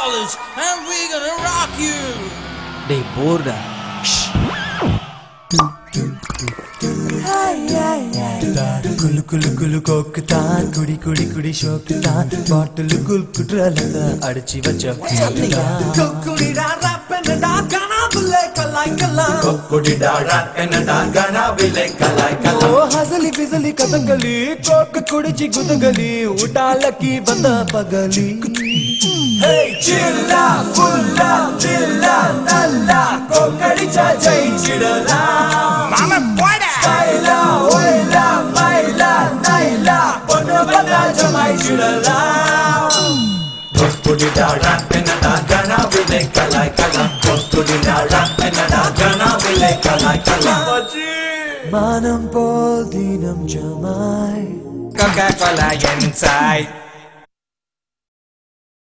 college and we're gonna rock you. டேய் போர்டா. குலு குலு குலு கோக்குதான் குடி குடி குடி ஷோக்குதான் பாட்டிலு குல்குட்ரலத அடிச்சு வச்ச கொக்குடிடா ரப்பனடா கனாவிலே கலாய்க்கலாம் கொக்குடிடா ரப்பனடா கனாவிலே கலாய்க்கலாம் ஓ ஹசலி பிசலி கதங்களி கோக்கு குடிச்சி குதங்களி உடாலக்கி வந்த பகலி ஹே சில்லா ஃபுல்லா தில்லா நல்லா கோக்கடிச்சா ஜெயிச்சிடலாம் மாமா போடா கைலா ஓய்லா மைலா நைலா பொண்ணு வந்தா ஜமாயிச்சிடலாம் கொக்குடிடா ரப்பனடா கனாவிலே கலாய்க்கலாம் கொக்குடிடா ரப்பனடா கனாவிலே கலாய்க்கலாம் மானம் போல் தினம் ஜமாய் Coca-Cola inside.